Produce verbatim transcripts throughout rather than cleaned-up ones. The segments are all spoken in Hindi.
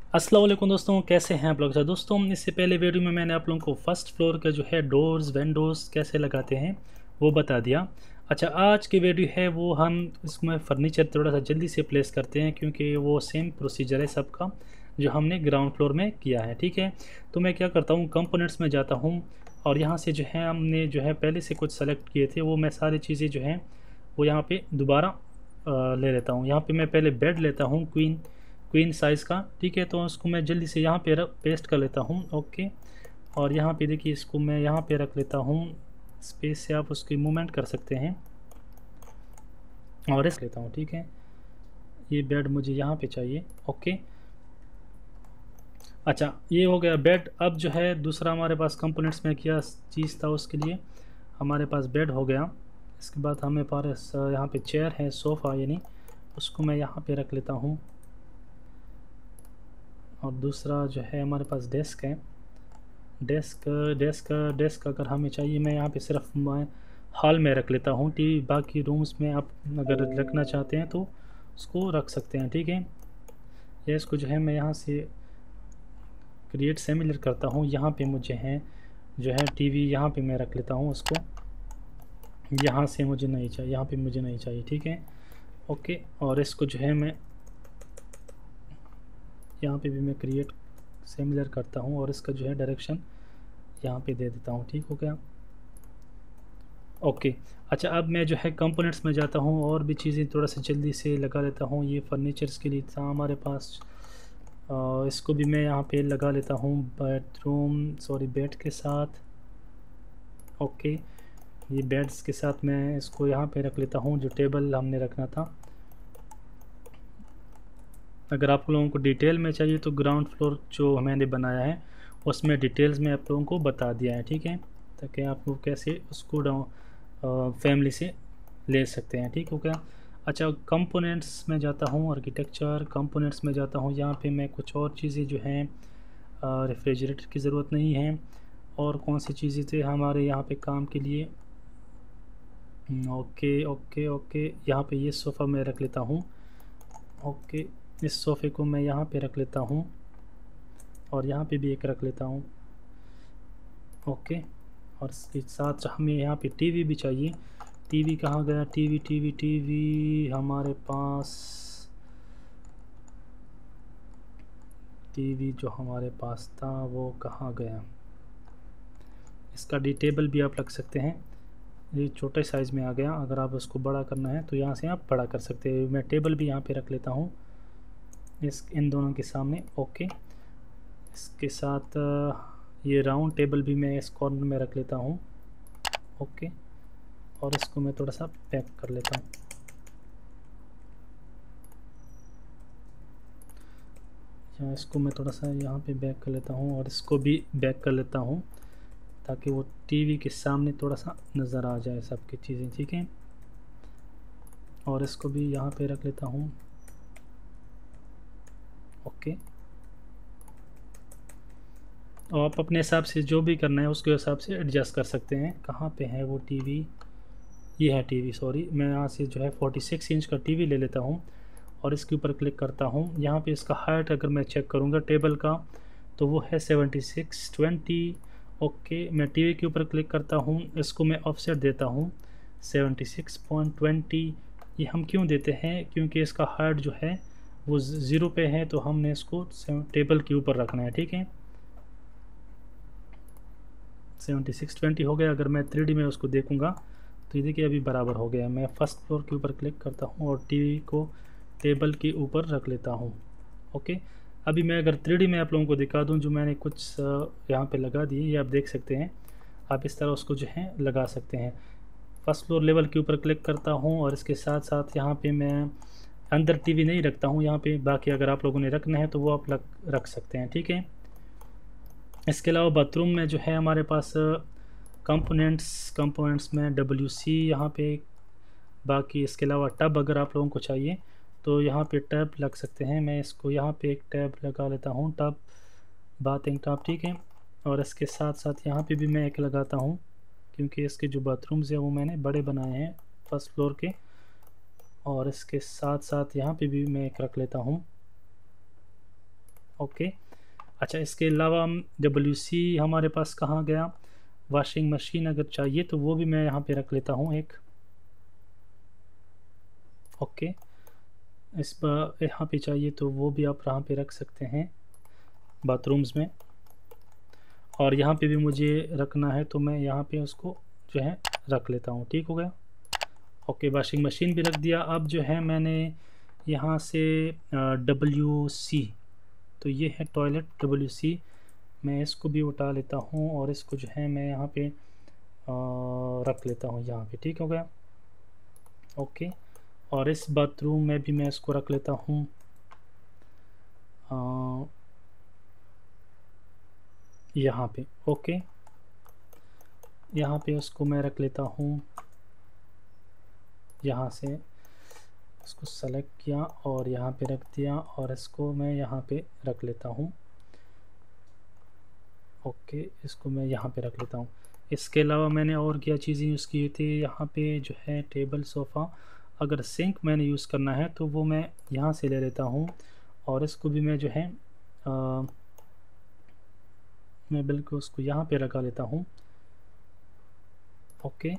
अस्सलाम वालेकुम दोस्तों, कैसे हैं आप लोग। अच्छा दोस्तों, इससे पहले वीडियो में मैंने आप लोगों को फर्स्ट फ्लोर का जो है डोर्स विंडोज़ कैसे लगाते हैं वो बता दिया। अच्छा, आज की वीडियो है वो हम इसमें फ़र्नीचर थोड़ा सा जल्दी से प्लेस करते हैं क्योंकि वो सेम प्रोसीजर है सबका जो हमने ग्राउंड फ्लोर में किया है। ठीक है, तो मैं क्या करता हूँ, कंपोनेंट्स में जाता हूँ और यहाँ से जो है हमने जो है पहले से कुछ सेलेक्ट किए थे वो मैं सारी चीज़ें जो हैं वो यहाँ पे दोबारा अ, ले लेता हूँ। यहाँ पे मैं पहले बेड लेता हूँ क्वीन क्वीन साइज़ का। ठीक है, तो उसको मैं जल्दी से यहाँ पे रख पेस्ट कर लेता हूँ। ओके, और यहाँ पे देखिए इसको मैं यहाँ पे रख लेता हूँ। स्पेस से आप उसकी मूवमेंट कर सकते हैं और इस लेता हूँ। ठीक है, ये बेड मुझे यहाँ पे चाहिए। ओके, अच्छा ये हो गया बेड। अब जो है दूसरा हमारे पास कंपोनेंट्स में क्या चीज़ था, उसके लिए हमारे पास बेड हो गया। इसके बाद हमें पास यहाँ पे चेयर है, सोफ़ा यानी, उसको मैं यहाँ पे रख लेता हूँ। और दूसरा जो है हमारे पास डेस्क है। डेस्क डेस्क डेस्क अगर हमें चाहिए, मैं यहाँ पे सिर्फ मैं हॉल में रख लेता हूँ। टीवी बाकी रूम्स में आप अगर रखना चाहते हैं तो उसको रख सकते हैं। ठीक है, या इसको जो है मैं यहाँ से क्रिएट सिमिलर करता हूँ। यहाँ पे मुझे है जो है टीवी यहाँ पे मैं रख लेता हूँ उसको। यहाँ से मुझे नहीं चाहिए, यहाँ पे मुझे नहीं चाहिए। ठीक है, ओके, और इसको जो है मैं यहाँ पे भी मैं क्रिएट सिमिलर करता हूँ और इसका जो है डायरेक्शन यहाँ पे दे देता हूँ। ठीक हो गया, ओके। अच्छा, अब मैं जो है कंपोनेंट्स में जाता हूँ और भी चीज़ें थोड़ा सा जल्दी से लगा लेता हूँ। ये फर्नीचर्स के लिए था हमारे पास, आ, इसको भी मैं यहाँ पे लगा लेता हूँ बेडरूम सॉरी बेड के साथ। ओके, ये बेड्स के साथ मैं इसको यहाँ पे रख लेता हूँ जो टेबल हमने रखना था। अगर आप लोगों को डिटेल में चाहिए तो ग्राउंड फ्लोर जो मैंने बनाया है उसमें डिटेल्स में आप लोगों को बता दिया है। ठीक है, ताकि आप लोग कैसे उसको डाउन फैमिली से ले सकते हैं। ठीक हो गया। अच्छा, कंपोनेंट्स में जाता हूँ, आर्किटेक्चर कंपोनेंट्स में जाता हूँ। यहाँ पे मैं कुछ और चीज़ें जो हैं, रेफ्रिजरेटर की ज़रूरत नहीं है। और कौन सी चीज़ें थे हमारे यहाँ पे काम के लिए। ओके ओके ओके, यहाँ पे ये सोफ़ा मैं रख लेता हूँ। ओके, इस सोफ़े को मैं यहाँ पे रख लेता हूँ और यहाँ पे भी एक रख लेता हूँ। ओके, और इसके साथ हमें यहाँ पे टीवी भी चाहिए। टीवी कहाँ गया? टीवी टीवी टीवी हमारे पास, टीवी जो हमारे पास था वो कहाँ गया? इसका डी टेबल भी आप रख सकते हैं। ये छोटे साइज़ में आ गया, अगर आप उसको बड़ा करना है तो यहाँ से आप बड़ा कर सकते हैं। मैं टेबल भी यहाँ पे रख लेता हूँ इस इन दोनों के सामने। ओके, इसके साथ ये राउंड टेबल भी मैं इस कॉर्नर में रख लेता हूँ। ओके, और इसको मैं थोड़ा सा पैक कर लेता हूँ। यहाँ इसको मैं थोड़ा सा यहाँ पे बैक कर लेता हूँ और इसको भी बैक कर लेता हूँ ताकि वो टीवी के सामने थोड़ा सा नज़र आ जाए सबकी चीज़ें। ठीक है, और इसको भी यहाँ पे रख लेता हूँ। ओके, और आप अपने हिसाब से जो भी करना है उसके हिसाब से एडजस्ट कर सकते हैं। कहाँ पे है वो टीवी? ये है टीवी, सॉरी। मैं यहाँ से जो है छियालीस इंच का टीवी ले लेता हूँ और इसके ऊपर क्लिक करता हूँ। यहाँ पे इसका हाइट अगर मैं चेक करूँगा टेबल का तो वो है सेवेंटी सिक्स ट्वेंटी। ओके, मैं टीवी के ऊपर क्लिक करता हूँ, इसको मैं ऑफसेट देता हूँ सेवेंटी सिक्स पॉइंट ट्वेंटी। ये हम क्यों देते हैं? क्योंकि इसका हाइट जो है वो ज़ीरो पे है, तो हमने इसको टेबल के ऊपर रखना है। ठीक है, सेवेंटी सिक्स ट्वेंटी हो गया। अगर मैं थ्री डी में उसको देखूँगा तो ये देखिए अभी बराबर हो गया। मैं फर्स्ट फ्लोर के ऊपर क्लिक करता हूँ और टीवी को टेबल के ऊपर रख लेता हूँ। ओके, अभी मैं अगर थ्री डी में आप लोगों को दिखा दूँ, जो मैंने कुछ यहाँ पे लगा दिए, ये आप देख सकते हैं। आप इस तरह उसको जो है लगा सकते हैं। फर्स्ट फ्लोर लेवल के ऊपर क्लिक करता हूँ और इसके साथ साथ यहाँ पे मैं अंदर टीवी नहीं रखता हूँ यहाँ पे, बाकी अगर आप लोगों ने रखना है तो वो आप लग रख सकते हैं। ठीक है, इसके अलावा बाथरूम में जो है हमारे पास कंपोनेंट्स कंपोनेंट्स में डब्ल्यू सी यहाँ पे। बाकी इसके अलावा टब अगर आप लोगों को चाहिए तो यहाँ पे टैब लग सकते हैं। मैं इसको यहाँ पे एक टैब लगा लेता हूँ, टब बाथिंग टब। ठीक है, और इसके साथ साथ यहाँ पे भी मैं एक लगाता हूँ क्योंकि इसके जो बाथरूम्स हैं वो मैंने बड़े बनाए हैं फर्स्ट फ्लोर के। और इसके साथ साथ यहाँ पे भी मैं एक रख लेता हूँ। ओके। अच्छा, इसके अलावा डब्ल्यू सी हमारे पास कहाँ गया, वॉशिंग मशीन अगर चाहिए तो वो भी मैं यहाँ पे रख लेता हूँ एक। ओके, इस पर यहाँ पे चाहिए तो वो भी आप यहाँ पे रख सकते हैं बाथरूम्स में। और यहाँ पे भी मुझे रखना है तो मैं यहाँ पे उसको जो है रख लेता हूँ। ठीक हो गया। ओके, वॉशिंग मशीन भी रख दिया। अब जो है मैंने यहाँ से डब्ल्यू सी, तो ये है टॉयलेट डब्ल्यू सी, मैं इसको भी उठा लेता हूँ और इसको जो है मैं यहाँ पे आ, रख लेता हूँ यहाँ पे। ठीक हो गया। ओके, और इस बाथरूम में भी मैं इसको रख लेता हूँ यहाँ पे। ओके, यहाँ पे उसको मैं रख लेता हूँ, यहाँ से इसको सेलेक्ट किया और यहाँ पे रख दिया और इसको मैं यहाँ पे रख लेता हूँ। ओके, इसको मैं यहाँ पे रख लेता हूँ। इसके अलावा मैंने और क्या चीज़ें यूज़ की थी, यहाँ पे जो है टेबल सोफ़ा, अगर सिंक मैंने यूज़ करना है तो वो मैं यहाँ से ले लेता हूँ और इसको भी मैं जो है आ, मैं बिल्कुल उसको यहाँ पे लगा लेता हूँ। ओके,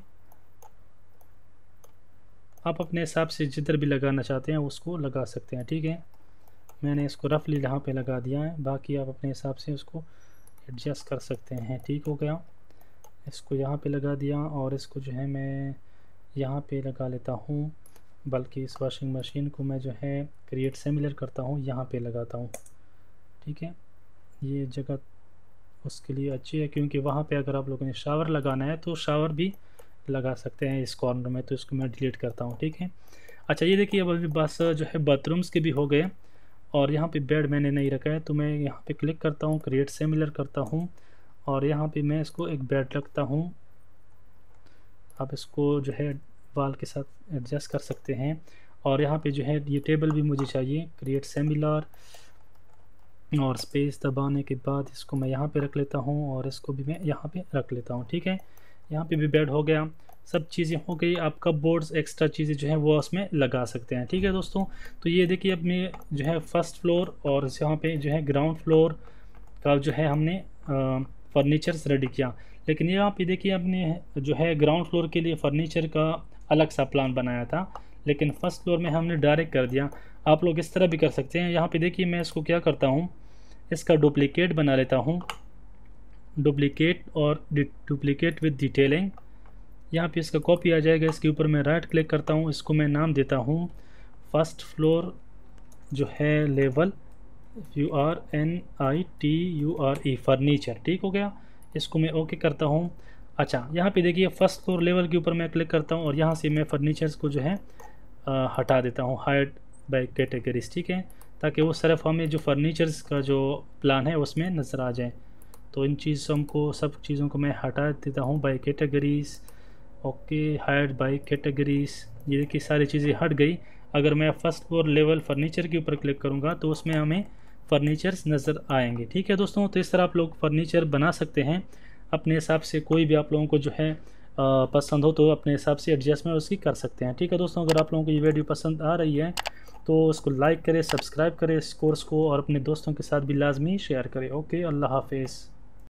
आप अपने हिसाब से जिधर भी लगाना चाहते हैं उसको लगा सकते हैं। ठीक है, मैंने इसको रफली यहाँ पे लगा दिया है, बाकी आप अपने हिसाब से उसको एडजस्ट कर सकते हैं। ठीक हो गया। इसको यहाँ पे लगा दिया और इसको जो है मैं यहाँ पे लगा लेता हूँ, बल्कि इस वॉशिंग मशीन को मैं जो है क्रिएट सिमिलर करता हूँ, यहाँ पे लगाता हूँ। ठीक है, ये जगह उसके लिए अच्छी है क्योंकि वहाँ पे अगर आप लोगों ने शावर लगाना है तो शावर भी लगा सकते हैं इस कॉर्नर में, तो इसको मैं डिलीट करता हूँ। ठीक है। अच्छा, ये देखिए अब अभी बस जो है बाथरूम्स के भी हो गए और यहाँ पे बेड मैंने नहीं रखा है तो मैं यहाँ पे क्लिक करता हूँ, क्रिएट सिमिलर करता हूँ और यहाँ पे मैं इसको एक बेड रखता हूँ। आप इसको जो है वाल के साथ एडजस्ट कर सकते हैं और यहाँ पे जो है ये टेबल भी मुझे चाहिए, क्रिएट सिमिलर और स्पेस दबाने के बाद इसको मैं यहाँ पे रख लेता हूँ और इसको भी मैं यहाँ पे रख लेता हूँ। ठीक है, यहाँ पे भी बेड हो गया, सब चीज़ें हो गई। आप कपबोर्ड्स एक्स्ट्रा चीज़ें जो है वो उसमें लगा सकते हैं। ठीक है दोस्तों, तो ये देखिए अब मैं जो है फर्स्ट फ्लोर और यहाँ पे जो है ग्राउंड फ्लोर का जो है हमने फर्नीचर्स रेडी किया, लेकिन यहाँ पे देखिए अपने जो है ग्राउंड फ्लोर के लिए फ़र्नीचर का अलग सा प्लान बनाया था, लेकिन फर्स्ट फ्लोर में हमने डायरेक्ट कर दिया। आप लोग इस तरह भी कर सकते हैं। यहाँ पे देखिए मैं इसको क्या करता हूँ, इसका डुप्लीकेट बना लेता हूँ, डुप्लीकेट और डुप्लीकेट विद डिटेलिंग। यहाँ पे इसका कॉपी आ जाएगा, इसके ऊपर मैं राइट क्लिक करता हूँ, इसको मैं नाम देता हूँ फर्स्ट फ्लोर जो है level, U R N I T U R E furniture. ठीक हो गया, इसको मैं ओके करता हूँ। अच्छा, यहाँ पे देखिए फर्स्ट फ्लोर लेवल के ऊपर मैं क्लिक करता हूँ और यहाँ से मैं फर्नीचर्स को जो है आ, हटा देता हूँ, हाइड बाय कैटेगरीज। ठीक है, ताकि वो सिर्फ हमें जो फर्नीचर्स का जो प्लान है उसमें नज़र आ जाए। तो इन चीज़ों को सब चीज़ों को मैं हटा देता हूँ by categories. Okay, hide by categories, ये देखिए सारी चीज़ें हट गई। अगर मैं फर्स्ट फ्लोर लेवल फर्नीचर के ऊपर क्लिक करूँगा तो उसमें हमें फर्नीचर्स नज़र आएंगे। ठीक है दोस्तों, तो इस तरह आप लोग फर्नीचर बना सकते हैं अपने हिसाब से, कोई भी आप लोगों को जो है पसंद हो तो अपने हिसाब से एडजस्टमेंट उसकी कर सकते हैं। ठीक है दोस्तों, अगर आप लोगों को ये वीडियो पसंद आ रही है तो उसको लाइक करें, सब्सक्राइब करें इस कोर्स को और अपने दोस्तों के साथ भी लाजमी शेयर करें। ओके, अल्लाह हाफिज़।